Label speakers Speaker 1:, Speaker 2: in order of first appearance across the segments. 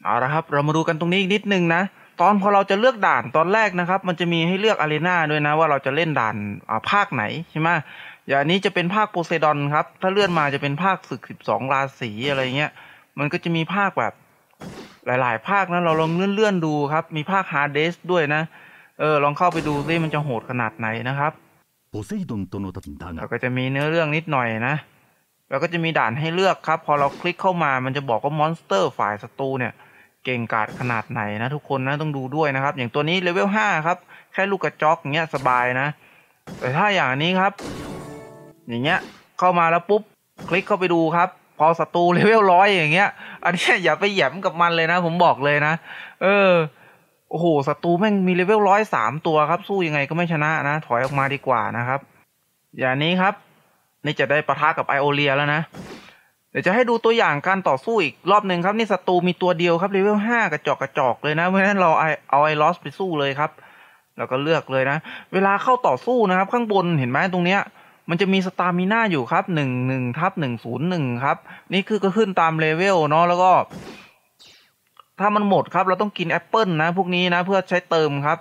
Speaker 1: เอาละครับเรามาดูกันตรงนี้อีกนิดนึงนะตอนพอเราจะเลือกด่านตอนแรกนะครับมันจะมีให้เลือกอารีนาด้วยนะว่าเราจะเล่นด่านภาคไหนใช่ไหมอย่างนี้จะเป็นภาคโพไซดอนครับถ้าเลื่อนมาจะเป็นภาคศึก12ราศีอะไรเงี้ยมันก็จะมีภาคแบบหลายๆภาคนะเราลองเลื่อนดูครับมีภาคฮาร์เดสด้วยนะลองเข้าไปดูซิมันจะโหดขนาดไหนนะครับแล้วก็จะมีเนื้อเรื่องนิดหน่อยนะแล้วก็จะมีด่านให้เลือกครับพอเราคลิกเข้ามามันจะบอกว่ามอนสเตอร์ฝ่ายศัตรูเนี่ยเก่งกาจขนาดไหนนะทุกคนนะต้องดูด้วยนะครับอย่างตัวนี้เลเวล5ครับแค่ลูกกระจอกอย่างเงี้ยสบายนะแต่ถ้าอย่างนี้ครับอย่างเงี้ยเข้ามาแล้วปุ๊บคลิกเข้าไปดูครับพอศัตรูเลเวล100อย่างเงี้ยอันนี้อย่าไปแหย่มกับมันเลยนะผมบอกเลยนะโอ้โหศัตรูแม่งมีเลเวล103ตัวครับสู้ยังไงก็ไม่ชนะนะถอยออกมาดีกว่านะครับอย่างนี้ครับนี่จะได้ปะทะกับไอโอเลียแล้วนะเดี๋ยวจะให้ดูตัวอย่างการต่อสู้อีกรอบหนึ่งครับนี่ศัตรูมีตัวเดียวครับเลเวล5กระจอกเลยนะเพราะฉะนั้นเราเอาไอลอสไปสู้เลยครับแล้วก็เลือกเลยนะเวลาเข้าต่อสู้นะครับข้างบนเห็นไหมตรงเนี้ยมันจะมีสตามิน่าอยู่ครับ11/101ครับนี่คือก็ขึ้นตามเลเวลเนาะแล้วก็ถ้ามันหมดครับเราต้องกินแอปเปิลนะพวกนี้นะเพื่อใช้เติมครับ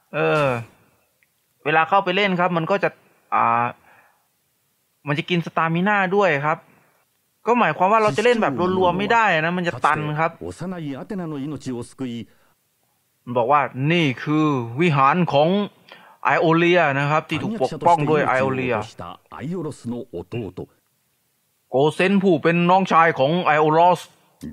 Speaker 1: เวลาเข้าไปเล่นครับมันก็จะมันจะกินสตามิน่าด้วยครับก็หมายความว่าเราจะเล่นแบบรวมๆไม่ได้นะมันจะตันครับมันบอกว่านี่คือวิหารของไอโอเลียนะครับที่ถูกปกป้องด้วยไอโอเลียโกเซนผู้เป็นน้องชายของไอโอลอส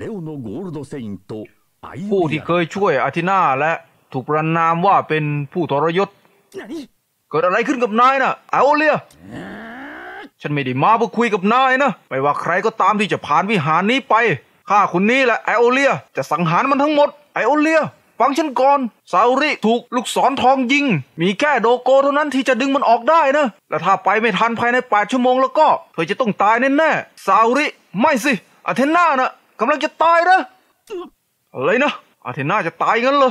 Speaker 1: ผู้ที่เคยช่วยอาทินาและถูกประนามว่าเป็นผู้ทรยศเกิดอะไรขึ้นกับนายนะไอโอเลียฉันไม่ได้มาเพื่อคุยกับนายนะไม่ว่าใครก็ตามที่จะผ่านวิหารนี้ไปข้าคนนี้แหละไอโอเลียจะสังหารมันทั้งหมดไอโอเลียฟังฉันก่อนซาอุริถูกลูกศรทองยิงมีแค่โดโกเท่านั้นที่จะดึงมันออกได้นะและถ้าไปไม่ทันภายใน8 ชั่วโมงแล้วก็เธอจะต้องตายแน่ๆซาอุริไม่สิอาเทน่านะกำลังจะตายนะอะไรนะอาเทน่าจะตายงั้นเหรอ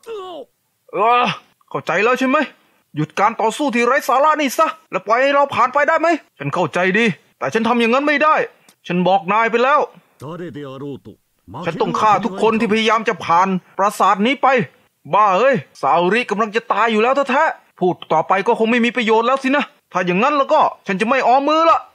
Speaker 1: เข้าใจแล้วใช่ไหมหยุดการต่อสู้ที่ไร้สาระนี่ซะแล้วปล่อยให้เราผ่านไปได้ไหมฉันเข้าใจดีแต่ฉันทำอย่างนั้นไม่ได้ฉันบอกนายไปแล้วฉันต้องฆ่าทุกคนที่พยายามจะผ่านปราสาทนี้ไปบ้าเอ้ยซาอุริกำลังจะตายอยู่แล้วแท้ๆพูดต่อไปก็คงไม่มีประโยชน์แล้วสินะถ้าอย่างนั้นแล้วก็ฉันจะไม่ออมมือละ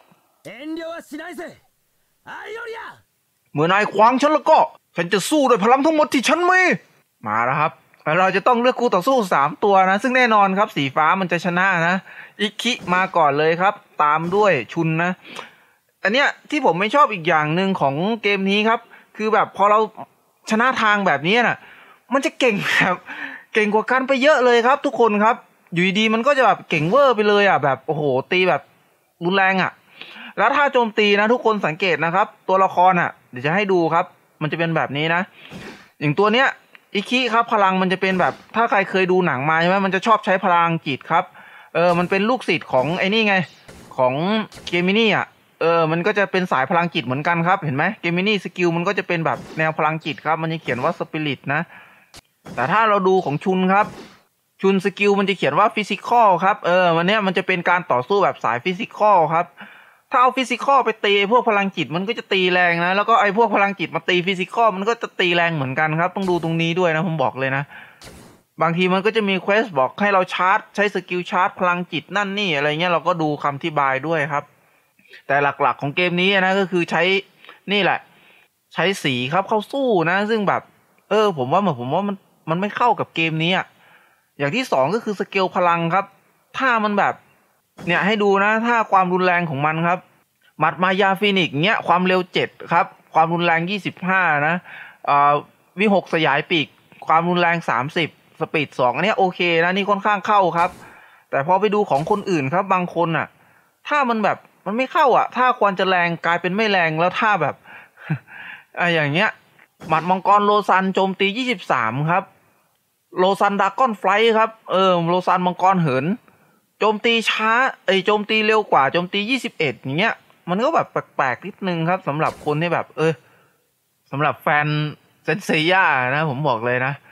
Speaker 1: เมื่อนายขวางฉันแล้วก็ฉันจะสู้ด้วยพลังทั้งหมดที่ฉันมีมาแล้วครับเราจะต้องเลือกคู่ต่อสู้3ตัวนะซึ่งแน่นอนครับสีฟ้ามันจะชนะนะอิคิมาก่อนเลยครับตามด้วยชุนนะอันเนี้ยที่ผมไม่ชอบอีกอย่างหนึ่งของเกมนี้ครับคือแบบพอเราชนะทางแบบนี้น่ะมันจะเก่งแบบเก่งกว่ากันไปเยอะเลยครับทุกคนครับอยู่ดีมันก็จะแบบเก่งเวอร์ไปเลยแบบโอ้โหตีแบบรุนแรงแล้วถ้าโจมตีนะทุกคนสังเกตนะครับตัวละครเดี๋ยวจะให้ดูครับมันจะเป็นแบบนี้นะอย่างตัวเนี้ยอิคิครับพลังมันจะเป็นแบบถ้าใครเคยดูหนังมาใช่ไหมมันจะชอบใช้พลังจิตครับมันเป็นลูกศิษย์ของไอ้นี่ไงของเกมินี่มันก็จะเป็นสายพลังจิตเหมือนกันครับเห็นไหมเกมินี่สกิลมันก็จะเป็นแบบแนวพลังจิตครับมันจะเขียนว่าสปิริตนะแต่ถ้าเราดูของชุนครับชุนสกิลมันจะเขียนว่าฟิสิกอลครับวันนี้มันจะเป็นการต่อสู้แบบสายฟิสิกอลครับถ้าเอาฟิสิกอลไปตีพวกพลังจิตมันก็จะตีแรงนะแล้วก็ไอ้พวกพลังจิตมาตีฟิสิกอลมันก็จะตีแรงเหมือนกันครับต้องดูตรงนี้ด้วยนะผมบอกเลยนะบางทีมันก็จะมีเควสบอกให้เราชาร์จใช้สกิลชาร์จพลังจิตนั่นนี่อะไรเงี้ยเราก็ดูคำอธิบายด้วยครับแต่หลักๆของเกมนี้นะก็คือใช้นี่แหละใช้สีครับเข้าสู้นะซึ่งแบบผมว่ามันไม่เข้ากับเกมนี้อย่างที่2ก็คือสเกลพลังครับถ้ามันแบบเนี่ยให้ดูนะถ้าความรุนแรงของมันครับหมัดมายาฟินิกเงี้ยความเร็ว7ครับความรุนแรง25นะวิหกสยายปีกความรุนแรง30สปีด2อันนี้โอเคนะนี่ค่อนข้างเข้าครับแต่พอไปดูของคนอื่นครับบางคนถ้ามันแบบมันไม่เข้าถ้าควรจะแรงกลายเป็นไม่แรงแล้วถ้าแบบอย่างเงี้ยหมัดมังกรโลซันโจมตี23ครับโลซันดราก้อนไฟท์ครับโลซันมังกรเหินโจมตีช้าโจมตีเร็วกว่าโจมตี21อย่างเงี้ยมันก็แบบแปลกๆนิดนึงครับสำหรับคนที่แบบสำหรับแฟนเซนเซียนะผมบอกเลยนะ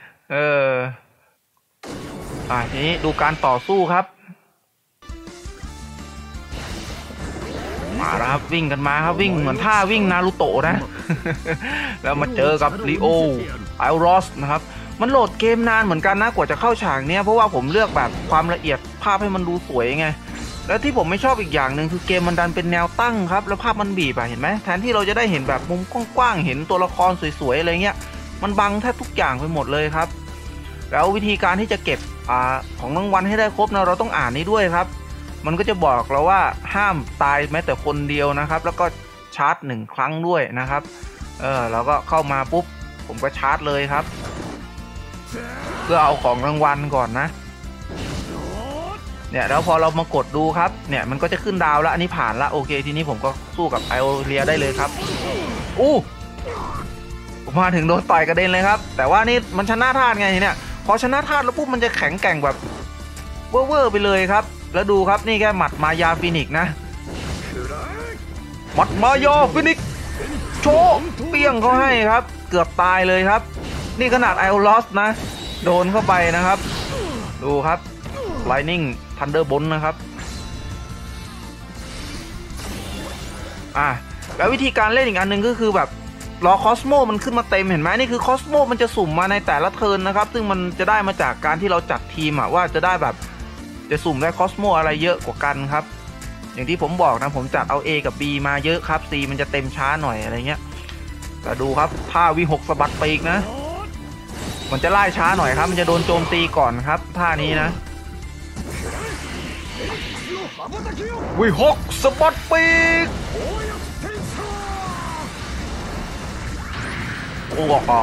Speaker 1: ทีนี้ดูการต่อสู้ครับมาแล้วครับวิ่งกันมาครับวิ่งเหมือนท่าวิ่งนารูโตะนะ แล้วมาเจอกับลีโอไอรอสนะครับมันโหลดเกมนานเหมือนกันนะกว่าจะเข้าฉากเนี้ยเพราะว่าผมเลือกแบบความละเอียดภาพให้มันดูสวยไงแล้วที่ผมไม่ชอบอีกอย่างหนึ่งคือเกมมันดันเป็นแนวตั้งครับแล้วภาพมันบีบเห็นไหมแทนที่เราจะได้เห็นแบบมุมกว้างๆเห็นตัวละครสวยๆอะไรเงี้ยมันบังแทบทุกอย่างไปหมดเลยครับแล้ววิธีการที่จะเก็บของรางวัลให้ได้ครบนะเราต้องอ่านนี้ด้วยครับมันก็จะบอกเราว่าห้ามตายแม้แต่คนเดียวนะครับแล้วก็ชาร์จ1 ครั้งด้วยนะครับเราก็เข้ามาปุ๊บผมก็ชาร์จเลยครับเพื่อเอาของรางวัลก่อนนะเนี่ยแล้วพอเรามากดดูครับเนี่ยมันก็จะขึ้นดาวแล้วอันนี้ผ่านละโอเคทีนี้ผมก็สู้กับไอโอเลียได้เลยครับผมมาถึงโดนต่อยกระเด็นเลยครับแต่ว่านี่มันชนะธาตุไงเนี่ยพอชนะธาตุแล้วปุ๊บมันจะแข็งแกร่งแบบเวอร์ไปเลยครับแล้วดูครับนี่แค่หมัดมายาฟินิกนะหมัดมายาฟินิกโชว์เปี้ยงเขาให้ครับเกือบตายเลยครับนี่ขนาดไอโอลอสนะโดนเข้าไปนะครับดูครับ Lightning Thunderbolt นะครับแล้ววิธีการเล่นอีกอันนึงก็คือแบบรอคอสโมมันขึ้นมาเต็มเห็นไหมนี่คือคอสโมมันจะสุ่มมาในแต่ละเทิร์นนะครับซึ่งมันจะได้มาจากการที่เราจัดทีมว่าจะได้แบบจะสุ่มได้คอสโมอะไรเยอะกว่ากันครับอย่างที่ผมบอกนะผมจัดเอา A กับ B มาเยอะครับ C มันจะเต็มช้าหน่อยอะไรเงี้ยแต่ดูครับท่าวี6สะบัดปีกนะมันจะไล่ช้าหน่อยครับมันจะโดนโจมตีก่อนครับท่านี้นะวี6สะบัดปีกโอ้โห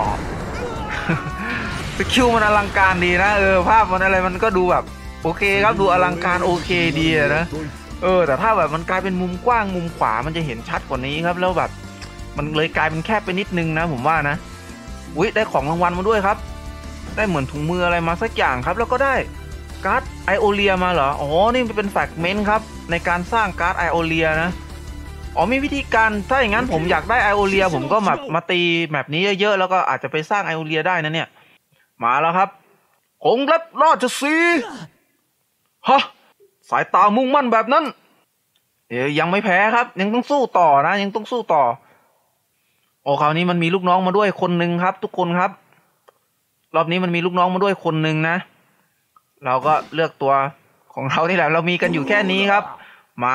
Speaker 1: สกิลมันอลังการดีนะภาพมันอะไรมันก็ดูแบบโอเคครับดูอลังการโอเคดีนะแต่ถ้าแบบมันกลายเป็นมุมกว้างมุมขวามันจะเห็นชัดกว่านี้ครับแล้วแบบมันเลยกลายเป็นแคบไปนิดนึงนะผมว่านะได้ของรางวัลมาด้วยครับได้เหมือนถุงมืออะไรมาสักอย่างครับแล้วก็ได้การ์ดไอโอเลียมาเหรอนี่เป็นแฟกเมนต์ครับในการสร้างการ์ดไอโอเลียนะมีวิธีการถ้าอย่างนั้นผมอยากได้ไอโอเลียผมก็มาตีแบบนี้เยอะๆแล้วก็อาจจะไปสร้างไอโอเลียได้นะเนี่ยมาแล้วครับคงเล็บราชสีห์ฮะสายตามุ่งมั่นแบบนั้นยังไม่แพ้ครับยังต้องสู้ต่อนะยังต้องสู้ต่อคราวนี้มันมีลูกน้องมาด้วยคนหนึ่งครับทุกคนครับรอบนี้มันมีลูกน้องมาด้วยคนหนึ่งนะเราก็เลือกตัวของเรานี่แหละเรามีกันอยู่แค่นี้ครับมา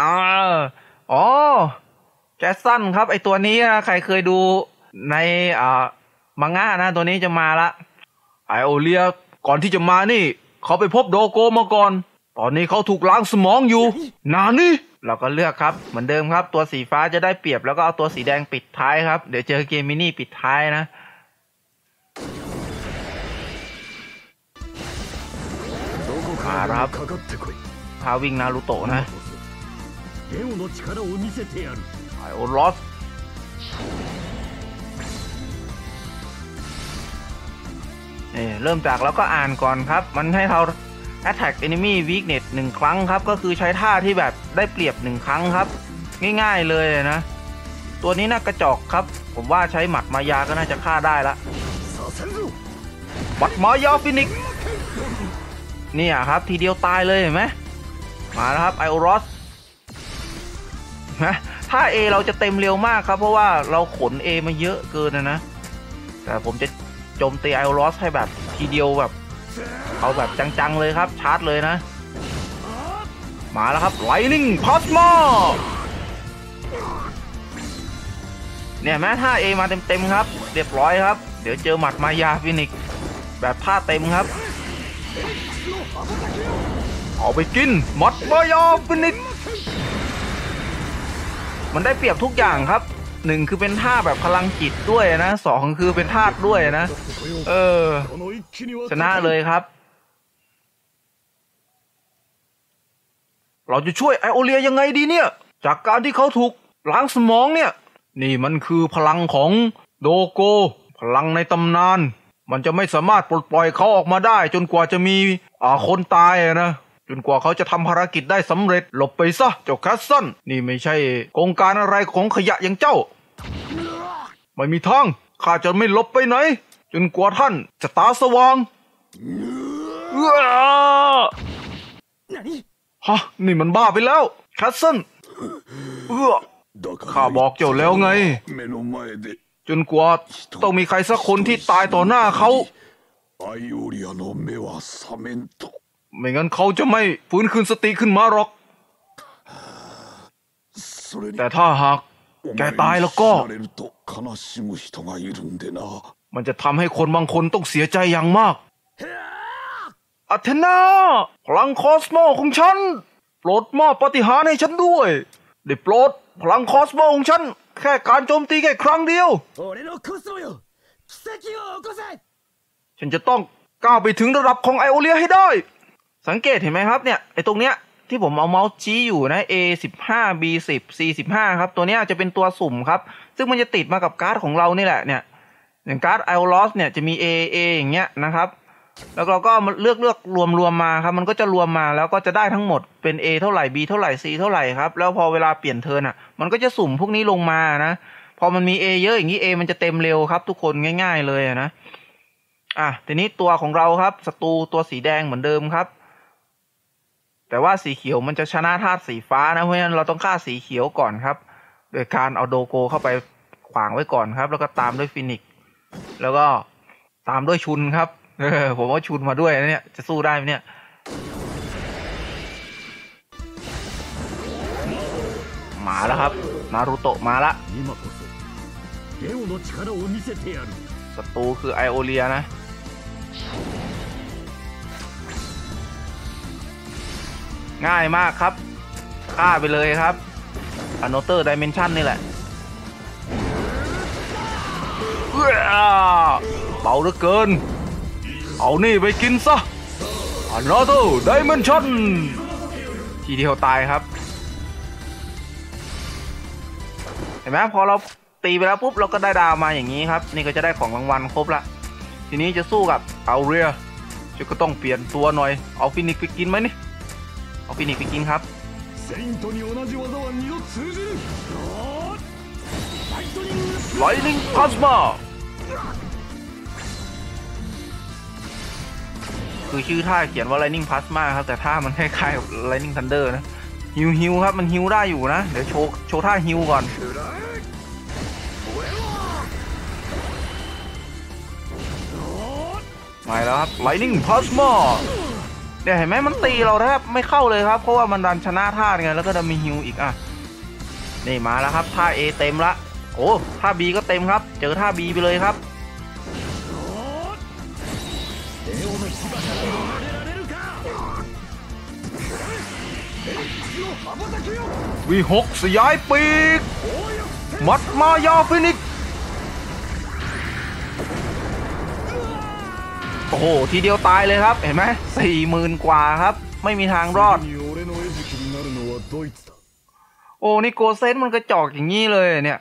Speaker 1: แกสซันครับไอตัวนี้นะใครเคยดูในมังงะนะตัวนี้จะมาละไอโอเลียก่อนที่จะมานี่เขาไปพบโดโกมาก่อนตอนนี้เขาถูกล้างสมองอยู่นานี่เราก็เลือกครับเหมือนเดิมครับตัวสีฟ้าจะได้เปรียบแล้วก็เอาตัวสีแดงปิดท้ายครับเดี๋ยวเจอเกมมินี่ปิดท้ายนะมาครับพาวิ่งนารูโตะนะไอโอลอสเริ่มจากแล้วก็อ่านก่อนครับมันให้เรา Attack Enemy Weakness 1 ครั้งครับก็คือใช้ท่าที่แบบได้เปรียบ1 ครั้งครับง่ายๆเลยนะตัวนี้น่ากระจอกครับผมว่าใช้หมัดมายาก็น่าจะฆ่าได้ละหมัดมายาฟินิกเนี่ยครับทีเดียวตายเลยเห็นไหมมาแล้วครับไอโอรอสนะถ้า A เราจะเต็มเร็วมากครับเพราะว่าเราขน A มาเยอะเกินนะแต่ผมจะโจมตีไอโอรอสให้แบบทีเดียวแบบเอาแบบจังๆเลยครับชาร์จเลยนะมาแล้วครับไลนิ่งพลาสมาเนี่ยแม้ท่า A มาเต็มๆครับเรียบร้อยครับเดี๋ยวเจอหมัดมายาฟินิกแบบท่าเต็มครับเอาไปกินหมัดมายาฟินิกมันได้เปรียบทุกอย่างครับ1คือเป็นท่าแบบพลังจิตด้วยนะ2คือเป็นธาตุด้วยนะชนะเลยครับเราจะช่วยไอโอเลียยังไงดีเนี่ยจากการที่เขาถูกล้างสมองเนี่ยนี่มันคือพลังของโดโกพลังในตำนานมันจะไม่สามารถปลดปล่อยเขาออกมาได้จนกว่าจะมีคนตายนะจนกว่าเขาจะทำภารกิจได้สำเร็จหลบไปซะเจ้าแคสซันนี่ไม่ใช่โครงการอะไรของขยะอย่างเจ้าไม่มีทางข้าจะไม่หลบไปไหนจนกว่าท่านจะตาสว่างฮะนี่มันบ้าไปแล้วแคสซันข้าบอกเจ้าแล้วไงจนกว่าต้องมีใครสักคนที่ตายต่อหน้าเขาไม่งั้นเขาจะไม่ฟื้นคืนสติขึ้นมาหรอกแต่ถ้าหากแกตายแล้วก็มันจะทำให้คนบางคนต้องเสียใจอย่างมากอาเธนาพลังคอสโมของฉันโปรดมอบปาฏิหาริย์ให้ฉันด้วยได้โปรดพลังคอสโมของฉันแค่การโจมตีแค่ครั้งเดียวฉันจะต้องก้าวไปถึงระดับของไอโอเลียให้ได้สังเกตเห็นไหมครับเนี่ยไอตรงเนี้ยที่ผมเอาเมาส์ชี้อยู่นะ A15 B10 C15 ครับตัวนี้จะเป็นตัวสุ่มครับซึ่งมันจะติดมากับการ์ดของเรานี่แหละเนี่ยอย่างการ์ดไอโอลอสเนี่ยจะมี A อย่างเงี้ยนะครับแล้วเราก็เลือกรวมมาครับมันก็จะรวมมาแล้วก็จะได้ทั้งหมดเป็น A เท่าไหร่ B เท่าไหร่ C เท่าไหร่ครับแล้วพอเวลาเปลี่ยนเทิร์นอ่ะมันก็จะสุ่มพวกนี้ลงมานะพอมันมี A เยอะอย่างนี้ A มันจะเต็มเร็วครับทุกคนง่ายๆเลยนะทีนี้ตัวของเราครับศัตรูตัวสีแดงเหมือนเดิมครับแต่ว่าสีเขียวมันจะชนะธาตุสีฟ้านะเพราะฉะนั้นเราต้องฆ่าสีเขียวก่อนครับโดยการเอาโดโกเข้าไปขวางไว้ก่อนครับแล้วก็ตามด้วยฟินิกซ์แล้วก็ตามด้วยชุนครับผมว่าชุนมาด้วยนะเนี่ยจะสู้ได้ไหมเนี่ยมาแล้วครับนารูโตะมาละศัตรูคือไอโอเลียนะง่ายมากครับฆ่าไปเลยครับอโนเตอร์ไดเมนชั่นนี่แหละเบาเหลือเกินเอานี่ไปกินซะอโนเตอร์ไดเมนชั่นทีเดียวตายครับเห็นไหมพอเราตีไปแล้วปุ๊บเราก็ได้ดาวมาอย่างนี้ครับนี่ก็จะได้ของรางวัลครบละทีนี้จะสู้กับเอาเรียก็ต้องเปลี่ยนตัวหน่อยเอาฟินิกไปกินไหมนี่เอาฟินิกไปกินครับไลนิ่งพลาสมาคือชื่อท่าเขียนว่า Lightning Plasma ครับแต่ท่ามันคล้ายๆกับ Lightning Thunder นะฮิวครับมันฮิวได้อยู่นะเดี๋ยวโชว์ท่าฮิวก่อนมาแล้วครับ Lightning Plasma เนี่ยเห็นไหมมันตีเราแทบไม่เข้าเลยครับเพราะว่ามันดันชนะท่าไงแล้วก็จะมีฮิวอีกนี่มาแล้วครับท่า A เต็มละโอ้ท่า B ก็เต็มครับเจอท่า B ไปเลยครับV6 สยายปีกมัดมายาฟินิกโอ้โหทีเดียวตายเลยครับเห็นไหม40,000 กว่าครับไม่มีทางรอดโอ้นี่โกเซนมันกระจอกอย่างนี้เลยเนี่ย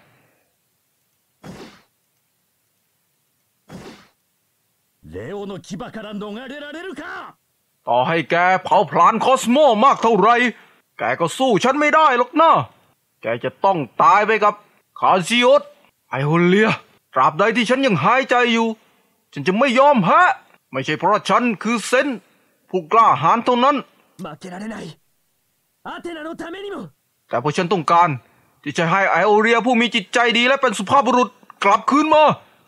Speaker 1: ต่อให้แกเผาผลาญคอสโมมากเท่าไรแกก็สู้ฉันไม่ได้หรอกนะแกจะต้องตายไปกับคาซิโอสไอโอเลียตราบใดที่ฉันยังหายใจอยู่ฉันจะไม่ยอมแพ้ไม่ใช่เพราะฉันคือเซนผู้กล้าหาญเท่านั้นแต่เพราะฉันต้องการที่จะให้ไอโอเลียผู้มีจิตใจดีและเป็นสุภาพบุรุษกลับคืนมา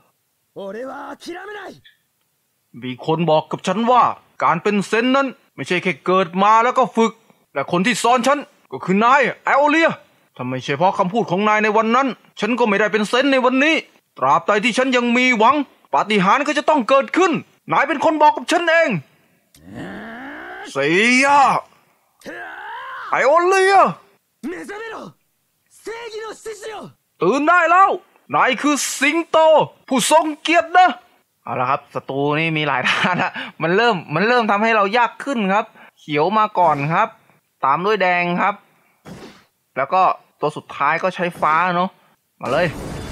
Speaker 1: มีคนบอกกับฉันว่าการเป็นเซนนั้นไม่ใช่แค่เกิดมาแล้วก็ฝึกแต่คนที่สอนฉันก็คือนายไอโอเลียถ้าไม่ใช่เพราะคำพูดของนายในวันนั้นฉันก็ไม่ได้เป็นเซนในวันนี้ตราบใดที่ฉันยังมีหวังปาฏิหาริย์ก็จะต้องเกิดขึ้นนายเป็นคนบอกกับฉันเองเสียไอโอเลียตื่นได้แล้วนายคือสิงโตผู้ทรงเกียรตินะเอาละครับศัตรูนี่มีหลายท่านะมันเริ่มทำให้เรายากขึ้นครับเขียวมาก่อนครับตามด้วยแดงครับแล้วก็ตัวสุดท้ายก็ใช้ฟ้าเนาะมาเลย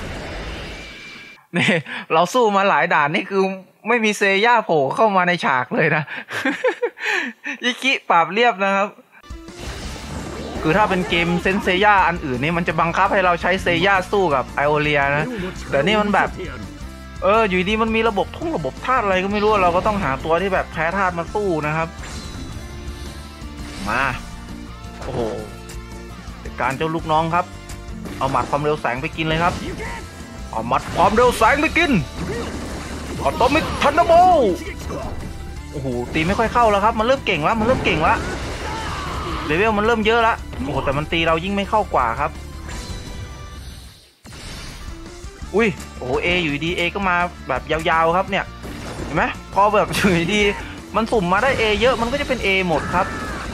Speaker 1: นี่เราสู้มาหลายด่านนี่คือไม่มีเซย่าโผล่เข้ามาในฉากเลยนะ อิคิปราบเรียบนะครับคือถ้าเป็นเกมเซนเซย่าอันอื่นนี่มันจะบังคับให้เราใช้เซย่าสู้กับไอโอเลียนะแต่นี่มันแบบอยู่ดีมันมีระบบธาตุอะไรก็ไม่รู้เราก็ต้องหาตัวที่แบบแพ้ธาตุมาสู้นะครับมาโอ้โหจัดการเจ้าลูกน้องครับเอาหมัดความเร็วแสงไปกินเลยครับเอาหมัดความเร็วแสงไปกินอัตโตมิกทันเดอร์โบลโอ้โหตีไม่ค่อยเข้าแล้วครับมันเริ่มเก่งแล้วเลเวลมันเริ่มเยอะแล้วโอ้โหแต่มันตีเรายิ่งไม่เข้ากว่าครับอุ้ยโอ้โหเออยู่ดีเอก็มาแบบยาวๆครับเนี่ยเห็นไหมพอแบบอยู่ดีมันสุ่มมาได้เอเยอะมันก็จะเป็น A หมดครับ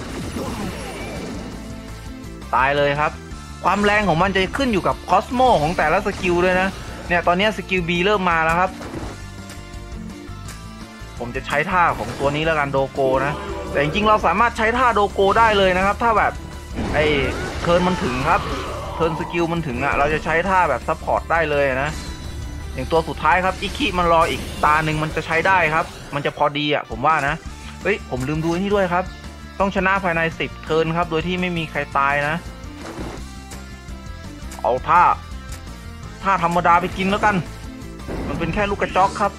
Speaker 1: ตายเลยครับความแรงของมันจะขึ้นอยู่กับคอสโมของแต่ละสกิลด้วยนะเนี่ยตอนนี้สกิล B เริ่มมาแล้วครับผมจะใช้ท่าของตัวนี้แล้วกันโดโกนะแต่จริงๆเราสามารถใช้ท่าโดโกได้เลยนะครับถ้าแบบไอ้เทิร์นมันถึงครับเทิร์นสกิลมันถึงอ่ะเราจะใช้ท่าแบบซัพพอร์ตได้เลยนะอย่างตัวสุดท้ายครับอิคิมันรออีกตาหนึ่งมันจะใช้ได้ครับมันจะพอดีอ่ะผมว่านะเฮ้ยผมลืมดูนี่ด้วยครับต้องชนะภายใน10เทิร์นครับโดยที่ไม่มีใครตายนะเอาท่าธรรมดาไปกินแล้วกันมันเป็นแค่ลูกกระจอกครับ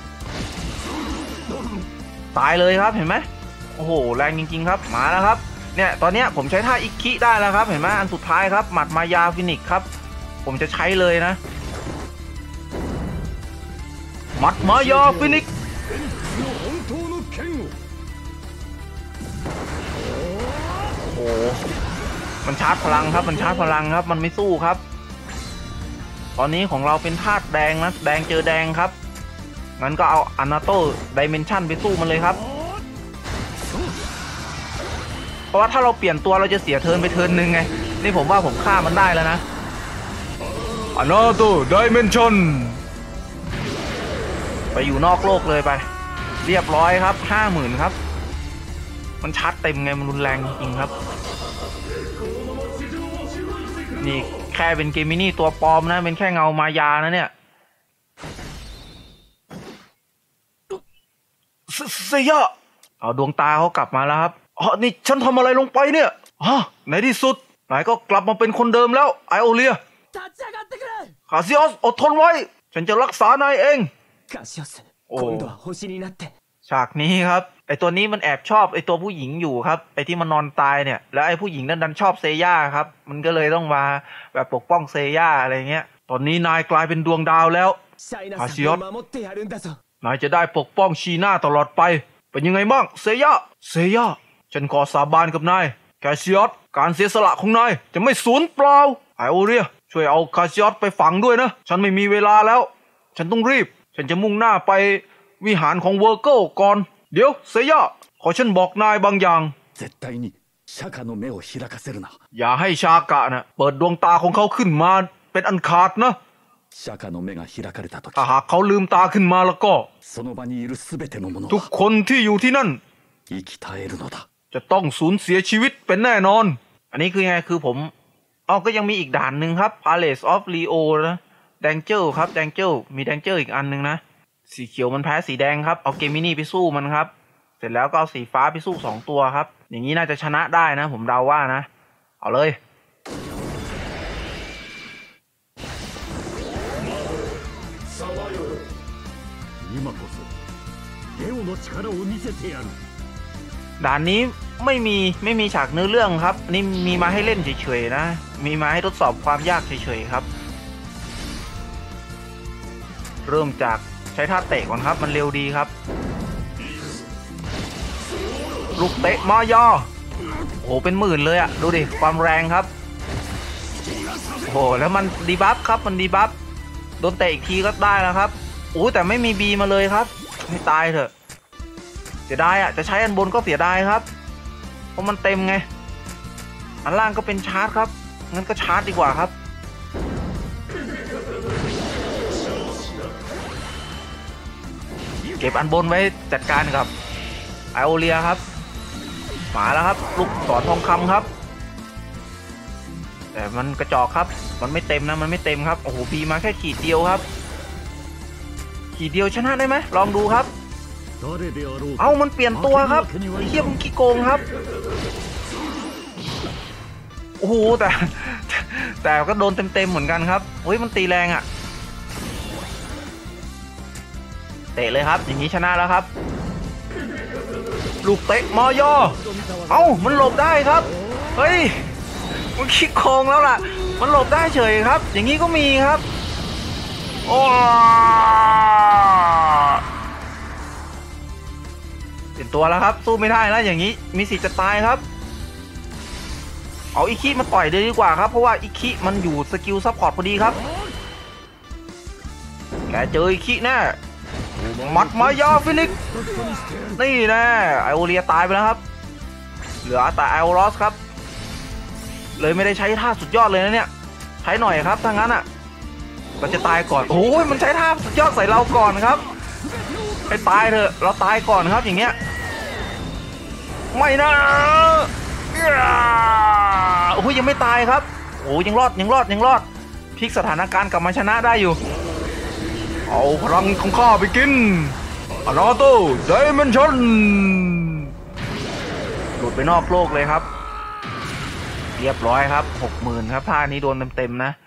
Speaker 1: ตายเลยครับเห็นไหมโอ้โหแรงจริงๆครับมาแล้วครับเนี่ยตอนนี้ผมใช้ท่าอิคิได้แล้วครับเห็นไหมอันสุดท้ายครับหมัดมายาฟินิกครับผมจะใช้เลยนะหมัดมายาฟินิกโอ้มันชาร์จพลังครับมันไม่สู้ครับตอนนี้ของเราเป็นธาตุแดงนะแดงเจอแดงครับงั้นก็เอาอนาโตดิเมนชันไปสู้มันเลยครับเพราะว่าถ้าเราเปลี่ยนตัวเราจะเสียเทิร์นไปเทิร์นหนึ่งไงนี่ผมว่าผมฆ่ามันได้แล้วนะอนาโตดิเมนชันไปอยู่นอกโลกเลยไปเรียบร้อยครับ 50,000 ครับมันชาร์จเต็มไงมันรุนแรงจริงๆครับนี่แค่เป็นเกมินี่ตัวปลอมนะเป็นแค่เงามายานะเนี่ยเซียเอาดวงตาเขากลับมาแล้วครับอ๋อนี่ฉันทำอะไรลงไปเนี่ยอ๋อในที่สุดนายก็กลับมาเป็นคนเดิมแล้วไอโอเลียคาซิออสอดทนไว้ฉันจะรักษานายเองโอ้ฉากนี้ครับไอตัวนี้มันแอบชอบไอตัวผู้หญิงอยู่ครับไอที่มันนอนตายเนี่ยแล้วไอผู้หญิงนั้นดันชอบเซย่าครับมันก็เลยต้องมาแบบปกป้องเซย่าอะไรเงี้ยตอนนี้นายกลายเป็นดวงดาวแล้วคาซิออสนายจะได้ปกป้องชีน่าตลอดไปเป็นยังไงบ้างเซย่าฉันขอสาบานกับนายคาซิออสการเสียสละของนายจะไม่สูญเปล่าไอโอเลียช่วยเอาคาซิออสไปฝังด้วยนะฉันไม่มีเวลาแล้วฉันต้องรีบฉันจะมุ่งหน้าไปวิหารของเวอร์เกิลก่อนเดี๋ยวเซย่าขอฉันบอกนายบางอย่างอย่าให้ชากะนะเปิดดวงตาของเขาขึ้นมาเป็นอันขาดนะถ้าหากเขาลืมตาขึ้นมาแล้วก็ทุกคนที่อยู่ที่นั่นจะต้องสูญเสียชีวิตเป็นแน่นอนอันนี้คือไงคือผมก็ยังมีอีกด่านหนึ่งครับ Palace of Leo นะแดงเจลครับแดงเจลมีแดงเจลอีกอันนึงนะสีเขียวมันแพ้สีแดงครับเอาเกมินี่ไปสู้มันครับเสร็จแล้วก็เอาสีฟ้าไปสู้2ตัวครับอย่างนี้น่าจะชนะได้นะผมเดาว่านะเอาเลยด่านนี้ไม่มีฉากเนื้อเรื่องครับนี่มีมาให้เล่นเฉยๆนะมีมาให้ทดสอบความยากเฉยๆครับเริ่มจากใช้ท่าเตะก่อนครับมันเร็วดีครับลูกเตะมายาโอ้เป็นหมื่นเลยอะดูดิความแรงครับโอ้แล้วมันดีบัฟครับมันดีบัฟโดนเตะอีกทีก็ได้แล้วครับโอ้แต่ไม่มีบีมาเลยครับให้ตายเถอะเสียดายอะจะใช้อันบนก็เสียดายครับเพราะมันเต็มไงอันล่างก็เป็นชาร์จครับงั้นก็ชาร์จดีกว่าครับเก็บอันบนไว้จัดการกับไอโอเลียครับมาแล้วครับลูกศรทองคำครับแต่มันกระจอกครับมันไม่เต็มนะมันไม่เต็มครับโอ้โหบีมาแค่ขีดเดียวครับขีดเดียวชนะได้ไหมลองดูครับมันเปลี่ยนตัวครับเทียบมันขี้โกงครับโอ้โหแต่ก็โดนเต็มเหมือนกันครับเฮ้ยมันตีแรงอ่ะเตะเลยครับอย่างนี้ชนะแล้วครับลูกเตะมอยอมันหลบได้ครับเฮ้ยมันขี้โกงแล้วล่ะมันหลบได้เฉยครับอย่างนี้ก็มีครับโอ้เปลี่ยนตัวแล้วครับสู้ไม่ได้แล้วอย่างนี้มีสิทธิ์จะตายครับเอาอิคิมาต่อยเลยดีกว่าครับเพราะว่าอิคิมันอยู่สกิลซัพพอร์ตพอดีครับแกเจออิคิแน่มัดมายาฟินิกนี่แน่ไอโอเลียตายไปแล้วครับเหลือแต่ไอโอรอสครับเลยไม่ได้ใช้ท่าสุดยอดเลยนะเนี่ยใช้หน่อยครับถ้างั้นอ่ะเราจะตายก่อนโอ้ยมันใช้ท่าสุดยอดใส่เราก่อนครับไปตายเถอะเราตายก่อนครับอย่างเงี้ยไม่นะโอ้ยยังไม่ตายครับโอ้ยังรอดพลิกสถานการณ์กลับมาชนะได้อยู่เอาพลังของข้าไปกินอนาโตไดเมนชั่นหลุดไปนอกโลกเลยครับเรียบร้อยครับ 60,000 ครับท่านี้โดนเต็มๆนะ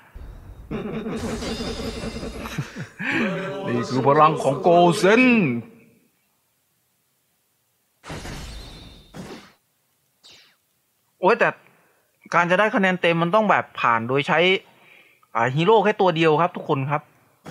Speaker 1: นี่คือพลังของโกเซนโอ้ยแต่การจะได้คะแนนเต็มมันต้องแบบผ่านโดยใช้ฮีโร่แค่ตัวเดียวครับทุกคนครับ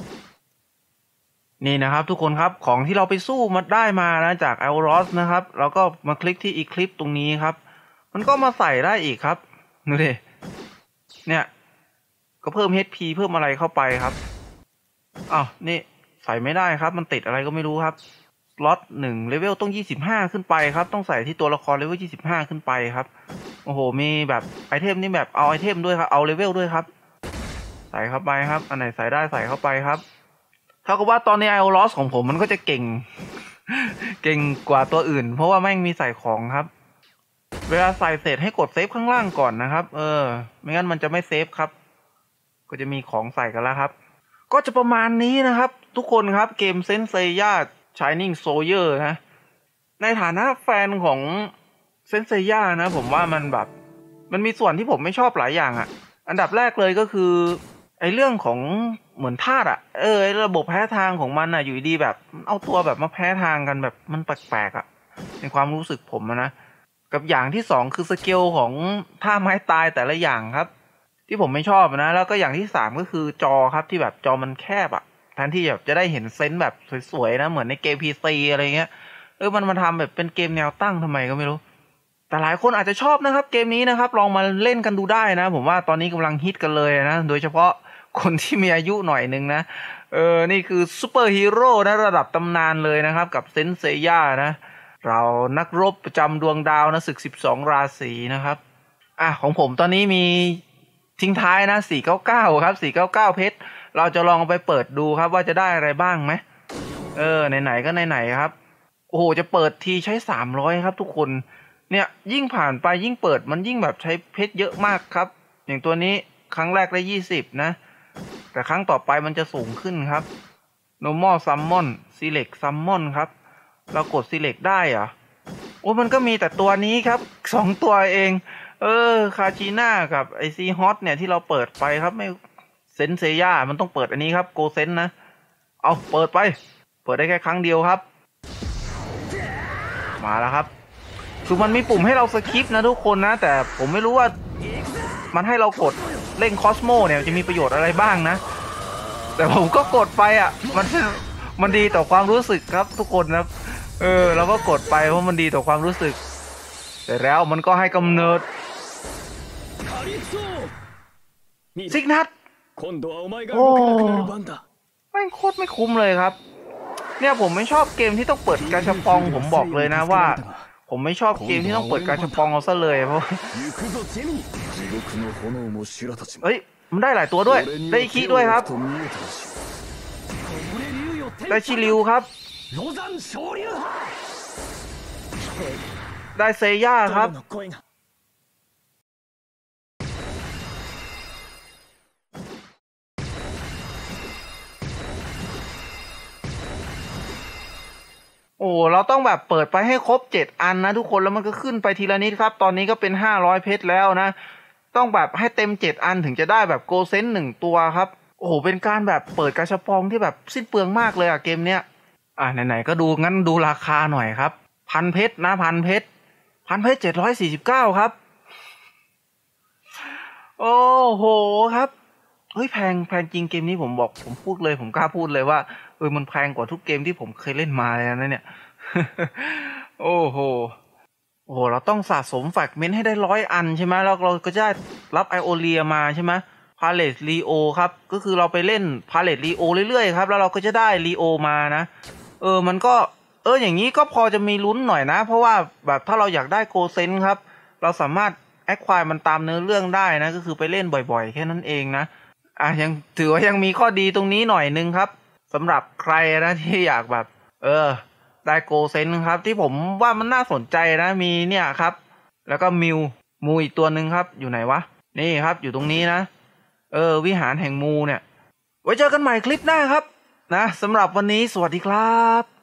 Speaker 1: นี่นะครับทุกคนครับของที่เราไปสู้มาได้มานะจากไอโอรอสนะครับเราก็มาคลิกที่อีคลิปตรงนี้ครับมันก็มาใส่ได้อีกครับดูดิเนี่ยก็เพิ่ม HP เพิ่มอะไรเข้าไปครับอ้าวนี่ใส่ไม่ได้ครับมันติดอะไรก็ไม่รู้ครับล็อต1เลเวลต้อง25ขึ้นไปครับต้องใส่ที่ตัวละครเลเวล25ขึ้นไปครับโอ้โหมีแบบไอเทมนี่แบบเอาไอเทมด้วยครับเอาเลเวลด้วยครับใส่เข้าไปครับอันไหนใส่ได้ใส่เข้าไปครับเท่ากับว่าตอนนี้ไอโอลอสของผมมันก็จะเก่ง เก่งกว่าตัวอื่นเพราะว่าแม่งมีใส่ของครับเวลาใส่เสร็จให้กดเซฟข้างล่างก่อนนะครับไม่งั้นมันจะไม่เซฟครับก็จะมีของใส่กันแล้วครับก็จะประมาณนี้นะครับทุกคนครับเกมเซนเซย่า Shining Soldier นะในฐานะแฟนของเซนเซย่านะผมว่ามันแบบมันมีส่วนที่ผมไม่ชอบหลายอย่างอ่ะอันดับแรกเลยก็คือไอ้เรื่องของเหมือนธาตุอ่ะระบบแพ้ทางของมันอ่ะอยู่ดีแบบเอาตัวแบบมาแพ้ทางกันแบบมันแปลกๆอ่ะในความรู้สึกผมนะกับอย่างที่สองคือสเกลของท่าไม้ตายแต่ละอย่างครับที่ผมไม่ชอบนะแล้วก็อย่างที่สามก็คือจอครับที่แบบจอมันแคบอ่ะแทนที่แบบจะได้เห็นเซนส์แบบสวยๆนะเหมือนในเกม PC อะไรเงี้ยมันมาทำแบบเป็นเกมแนวตั้งทำไมก็ไม่รู้แต่หลายคนอาจจะชอบนะครับเกมนี้นะครับลองมาเล่นกันดูได้นะผมว่าตอนนี้กำลังฮิตกันเลยนะโดยเฉพาะคนที่มีอายุหน่อยนึงนะนี่คือซูเปอร์ฮีโร่นะระดับตำนานเลยนะครับกับเซนเซย่านะเรานักรบประจำดวงดาวนะศึก12ราศีนะครับของผมตอนนี้มีทิ้งท้ายนะ499ครับ499เพชรเราจะลองไปเปิดดูครับว่าจะได้อะไรบ้างไหมไหนๆก็ไหนๆครับโอ้โหจะเปิดทีใช้300ครับทุกคนเนี่ยยิ่งผ่านไปยิ่งเปิดมันยิ่งแบบใช้เพชรเยอะมากครับอย่างตัวนี้ครั้งแรกได้20นะแต่ครั้งต่อไปมันจะสูงขึ้นครับ normal summon select summon ครับเรากด select ได้เหรอโอ้มันก็มีแต่ตัวนี้ครับ2ตัวเองคาจีน่ากับไอซีฮอตเนี่ยที่เราเปิดไปครับไม่เซนเซย่ามันต้องเปิดอันนี้ครับโกเซนนะเอาเปิดไปเปิดได้แค่ครั้งเดียวครับมาแล้วครับคือมันมีปุ่มให้เราสคิปนะทุกคนนะแต่ผมไม่รู้ว่ามันให้เรากดเล่นคอสโมเนี่ยจะมีประโยชน์อะไรบ้างนะแต่ผมก็กดไปมันดีต่อความรู้สึกครับทุกคนนะเราก็กดไปเพราะมันดีต่อความรู้สึกแต่แล้วมันก็ให้กำเนิดซิกนัทโอ้ไม่โคตรไม่คุ้มเลยครับเนี่ยผมไม่ชอบเกมที่ต้องเปิดกาชาปองผมบอกเลยนะว่าผมไม่ชอบเกมที่ต้องเปิดกาชาปองเอาซะเลยเพราะมันได้หลายตัวด้วยได้อิคิด้วยครับได้ชิริวครับได้เซย่าครับโอ้เราต้องแบบเปิดไปให้ครบ7อันนะทุกคนแล้วมันก็ขึ้นไปทีละนิดครับตอนนี้ก็เป็น500เพชรแล้วนะต้องแบบให้เต็ม7อันถึงจะได้แบบโกเซน1ตัวครับโอ้โหเป็นการแบบเปิดกาชาปองที่แบบสิ้นเปลืองมากเลยเกมเนี้ยไหนๆก็ดูงั้นดูราคาหน่อยครับ1,000เพชรนะ1,000เพชร749ครับโอ้โหครับเฮ้ยแพงจริงเกมนี้ผมพูดเลยผมกล้าพูดเลยว่ามันแพงกว่าทุกเกมที่ผมเคยเล่นมาเลยนะเนี่ย โอ้โหเราต้องสะสมแฟกเมนต์ให้ได้100 อันใช่ไหมแล้วเราก็จะรับไอโอเลียมาใช่ไหมพาเลตลีโอครับก็คือเราไปเล่นพาเลตลีโอเรื่อยๆครับแล้วเราก็จะได้ลีโอมานะมันก็อย่างนี้ก็พอจะมีลุ้นหน่อยนะเพราะว่าแบบถ้าเราอยากได้โกเซนครับเราสามารถแอคควายมันตามเนื้อเรื่องได้นะก็คือไปเล่นบ่อยๆแค่นั้นเองนะยังถือว่ายังมีข้อดีตรงนี้หน่อยนึงครับสำหรับใครนะที่อยากแบบได้โกเซนครับที่ผมว่ามันน่าสนใจนะมีเนี่ยครับแล้วก็มูอีกตัวหนึ่งครับอยู่ไหนวะนี่ครับอยู่ตรงนี้นะวิหารแห่งมูเนี่ยไว้เจอกันใหม่คลิปหน้าครับนะสำหรับวันนี้สวัสดีครับ